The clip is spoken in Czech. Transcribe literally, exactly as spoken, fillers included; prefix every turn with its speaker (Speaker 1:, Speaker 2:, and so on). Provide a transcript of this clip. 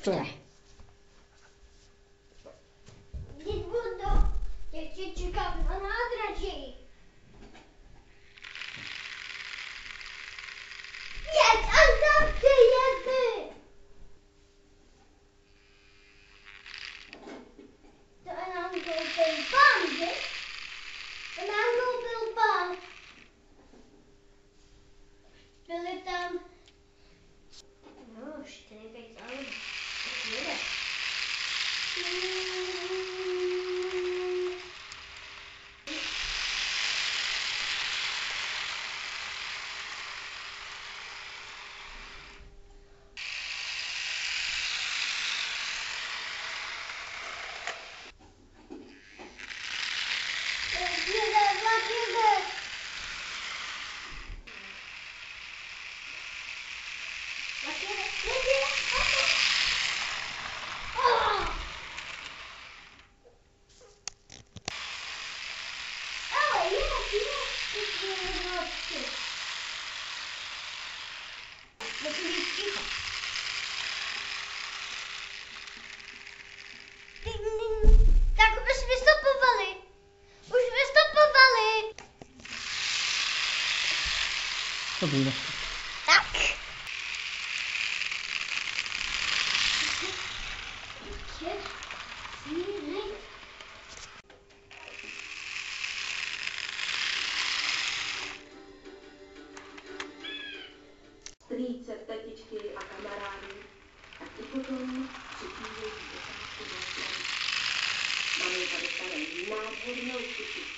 Speaker 1: To je.
Speaker 2: Jdi budu, teď tě čekám na nádraží. Jeď a tam přijede. To nám koupil pán, že? To nám koupil pán. Byli tam... No, čtyři, pět aut. To jede. Jede, vlak jede. Vlak jede, jede, jede. Oh! Ale jak, jak, ty krásy. Musím být ticho. Ding, ding. Tak už vystupovali. Už vystupovali.
Speaker 1: Dobrý, no.
Speaker 2: Tak.
Speaker 3: Strýce, tetičky a kamarády, tak i potom přichýžejí do táčku na slavu. Maminka dostane nádhernou kuši